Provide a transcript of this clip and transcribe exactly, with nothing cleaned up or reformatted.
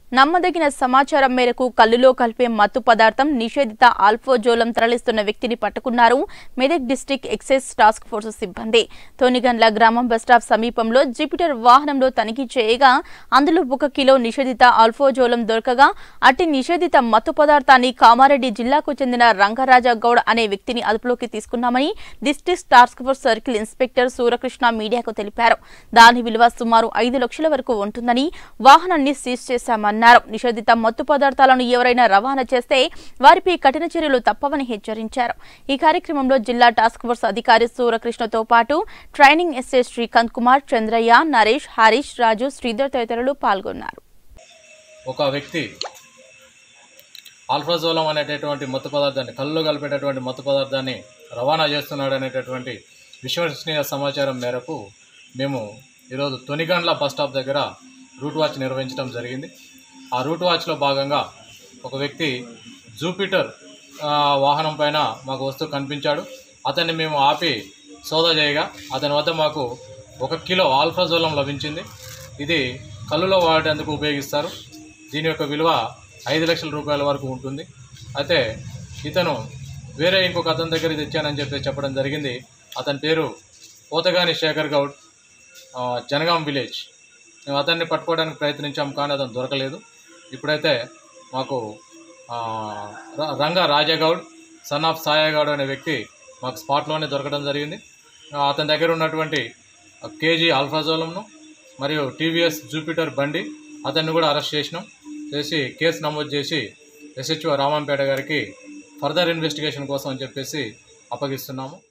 నమ్మదగిన సమాచారం మేరకు కల్లులో కలిపే మత్తు పదార్థం నిషేధిత ఆల్ఫోజోలం తరలిస్తున్న వ్యక్తిని పట్టుకున్నారు Medak district excise task force సిబ్బంది. తోనిగండ్ల గ్రామం బస్టాప్ సమీపంలో జూపిటర్ వాహనంలో తనిఖీ చేయగా అందులో ఒక కిలో నిషేధిత ఆల్ఫోజోలం దొరకగా అట్టి నిషేధిత మత్తు పదార్థాన్ని కామారెడ్డి జిల్లాకు చెందిన రంగరాజా గౌడ్ అనే వ్యక్తిని అదుపులోకి తీసుకున్నామని district task force circle inspector Suryakrishna మీడియాకు తెలిపారు. దాని విలువ సుమారు ఐదు లక్షల వరకు ఉంటుందని వాహనాన్ని సీజ్ చేశామన్నారు. నిషేధిత మత్తు పదార్థాలను ఎవరైనా రవాణా చేస్తే వారిపై కఠిన చర్యలు తప్పవని హెచ్చరించారు. ఈ కార్యక్రమంలో జిల్లా టాస్క్ ఫోర్స్ అధికారి సూర్యకృష్ణతో పాటు ట్రైనింగ్ ఎస్ఐ శ్రీకాంత్ కుమార్, చంద్రయ్య, నరేష్, హరీష్, రాజు, శ్రీధర్ తదితరులు పాల్గొన్నారు. ఒక వ్యక్తి ఆల్ఫాజోలం అనేటటువంటి మత్తు పదార్థాన్ని కళ్ళలో కలిపేటటువంటి మత్తు పదార్థాన్ని రవాణా చేస్తున్నాడు అనేటటువంటి విశ్వసనీయ సమాచారం మేరకు మేము ఈరోజు తొనిగండ్ల బస్ స్టాప్ దగ్గర రూట్ వాచ్ నిర్వహించడం జరిగింది. ఆ రూట్ వాచ్లో భాగంగా ఒక వ్యక్తి జూపిటర్ వాహనం పైన మాకు వస్తూ కనిపించాడు. అతన్ని మేము ఆపి సోదా చేయగా అతని వద్ద మాకు ఒక కిలో ఆల్ఫాజోలం లభించింది. ఇది కళ్ళులో వాడేందుకు ఉపయోగిస్తారు. దీని యొక్క విలువ ఐదు లక్షల రూపాయల వరకు ఉంటుంది. అయితే ఇతను వేరే ఇంకొక అతని దగ్గర తెచ్చానని చెప్పి చెప్పడం జరిగింది. అతని పేరు పోతగాని శేఖర్ గౌడ్, జనగాం విలేజ్. మేము అతన్ని పట్టుకోవడానికి ప్రయత్నించాం, కానీ అతను దొరకలేదు. ఇప్పుడైతే మాకు రంగ రాజాగౌడ్ సన్ ఆఫ్ సాయాగౌడ్ అనే వ్యక్తి మాకు స్పాట్లోనే దొరకడం జరిగింది. అతని దగ్గర ఉన్నటువంటి కేజీ ఆల్ఫాజోలంను మరియు టీవీఎస్ జూపిటర్ బండి అతన్ని కూడా అరెస్ట్ చేసినాం. చేసి కేసు నమోదు చేసి ఎస్హెచ్ఓ రామంపేట గారికి ఫర్దర్ ఇన్వెస్టిగేషన్ కోసం అని చెప్పేసి అప్పగిస్తున్నాము.